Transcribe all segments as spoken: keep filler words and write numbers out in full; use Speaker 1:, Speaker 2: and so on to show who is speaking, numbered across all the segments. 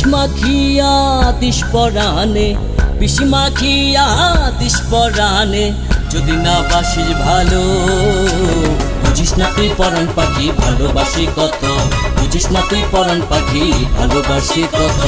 Speaker 1: মাখিয়া this পরাণে, বিষ মাখিয়া this পরাণে, যদি না বাসিস ভালো বুঝিস না তুই পরাণ পাখি ভালোবাসি কত, বুঝিস না তুই পরাণ পাখি ভালোবাসি কত।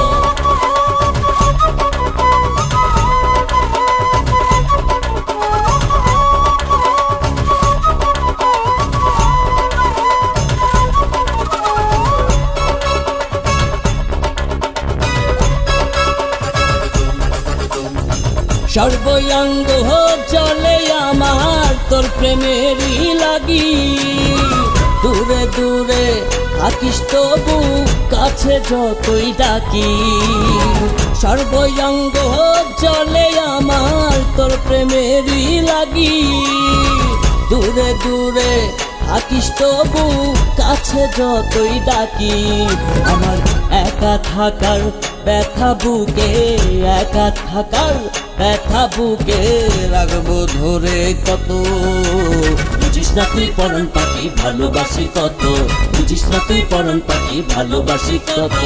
Speaker 1: সর্বঙ্গ চলে আমার তোর প্রেমেরই লাগি, দূরে দূরে থাকিস তবু কাছে যতই ডাকি। সর্বঙ্গ চলে আমার তোর প্রেমেরই লাগি, দূরে দূরে থাকিস তবু কাছে যতই ডাকি। আমার একা থাকার ব্যথা বুকে, একা থাকার ব্যথা বুকে রাখবো ধরে কত, বুঝিস না তুই পরাণ পাখি ভালোবাসি কত, বুঝিস না তুই পরাণ পাখি ভালোবাসি কত।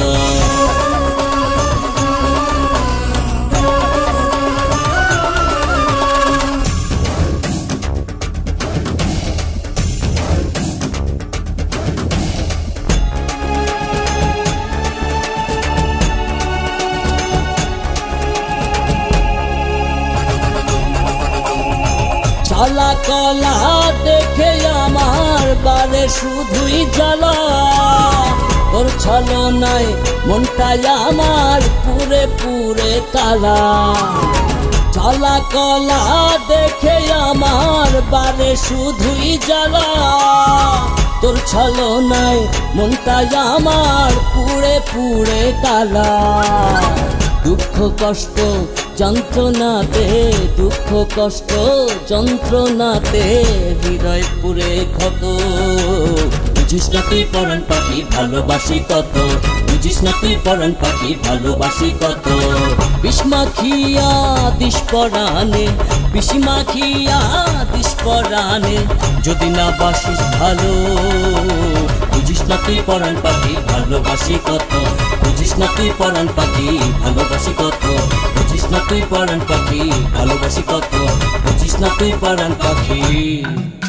Speaker 1: কালা কলা দেখে আমার বারে শুধুই জ্বালা, তোর ছলনায় মনটাই আমার পুরে পুরে কালা। কালা কলা দেখে আমার বারে শুধুই জ্বালা, তোর ছলনায় মনটাই আমার পুরে পুরে কালা। দুঃখ কষ্ট যন্ত্রণাতে, দুঃখ কষ্ট যন্ত্রণাতে হৃদয় পুরে ক্ষত, বুঝিস না তুই পরাণ পাখি ভালোবাসি কত, বুঝিস না তুই পরাণ পাখি ভালোবাসি কত। বিষ মাখিয়া দিস পরাণে, বিষ মাখিয়া দিস পরাণে, যদি না বাসিস ভালো বুঝিস না তুই পরাণ পাখি ভালোবাসি কত, বুঝিস না তুই পরাণ পাখি ভালোবাসি কত, বুঝিস না তুই পরাণ পাখি ভালোবাসি কত, বুঝিস না তুই পরাণ পাখি।